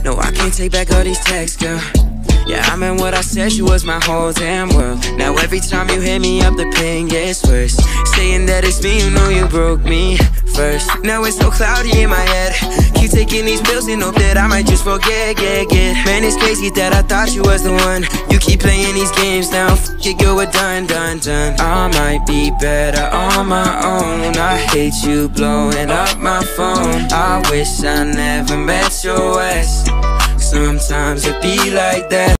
No, I can't take back all these texts, girl. Yeah, I meant what I said, you was my whole damn world. Now every time you hit me up, the pain gets worse. Saying that it's me, you know you broke me first. Now it's so cloudy in my head. Keep taking these pills and hope that I might just forget. Man, it's crazy that I thought you was the one. You keep playing these games now, f*** it, girl, we're done. I might be better on my own. I hate you blowing up my phone. I wish I never met your ex. Sometimes it be like that.